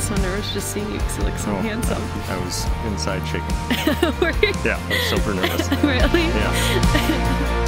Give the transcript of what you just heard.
so nervous just seeing you because you look so handsome. I was inside shaking. Were you? Yeah, I was super nervous. Really? Yeah.